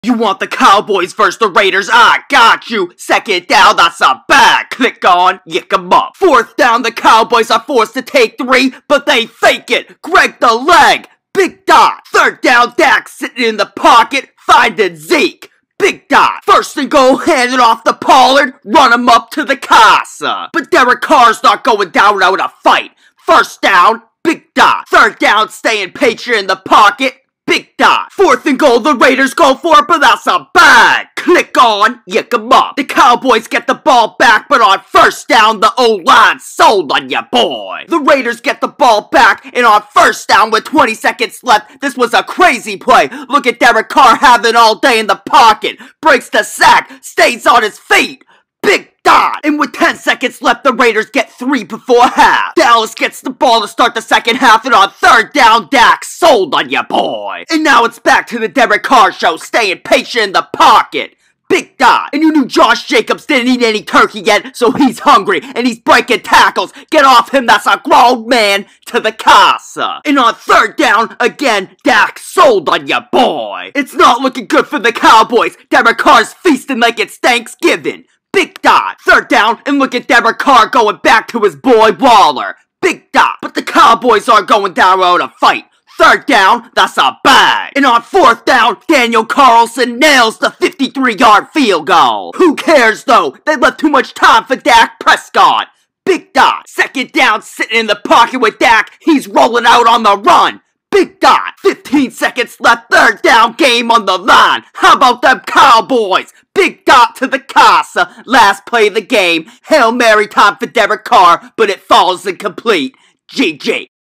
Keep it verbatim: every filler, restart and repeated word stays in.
You want the Cowboys versus the Raiders? I got you. Second down, that's a bag. Click on, yick 'em up. Fourth down, the Cowboys are forced to take three, but they fake it. Greg the leg. Big dot. Third down, Dak sitting in the pocket, finding Zeke. Big dot. First and goal, hand it off to Pollard, run him up to the casa. But Derek Carr's not going down without a fight. First down, big dot. Third down, staying patient in the pocket. Big dot. Fourth and goal, the Raiders go for it, but that's a bag. Click on, yick 'em up. The Cowboys get the ball back, but on first down, the O-line sold on ya, boy. The Raiders get the ball back, and on first down with twenty seconds left, this was a crazy play. Look at Derek Carr having all day in the pocket. Breaks the sack, stays on his feet. Big dot. And with ten seconds left, the Raiders get three before half. Dallas gets the ball to start the second half, and on third down, Dak sold on ya, boy. And now it's back to the Derek Carr show, staying patient in the pocket. Big dot. And you knew Josh Jacobs didn't eat any turkey yet, so he's hungry, and he's breaking tackles. Get off him, that's a grown man, to the casa. And on third down, again, Dak sold on ya, boy. It's not looking good for the Cowboys. Derek Carr's feasting like it's Thanksgiving. Big dot. Third down, and look at Derek Carr going back to his boy Waller. Big dot. But the Cowboys are going down without a fight. Third down, that's a bag. And on fourth down, Daniel Carlson nails the fifty-three yard field goal. Who cares though? They left too much time for Dak Prescott. Big dot. Second down, sitting in the pocket with Dak. He's rolling out on the run. Big dot. fifteen seconds left. Third down, game on the line. How about them Cowboys? Big dot to the casa. Last play of the game. Hail Mary time for Derek Carr, but it falls incomplete. G G.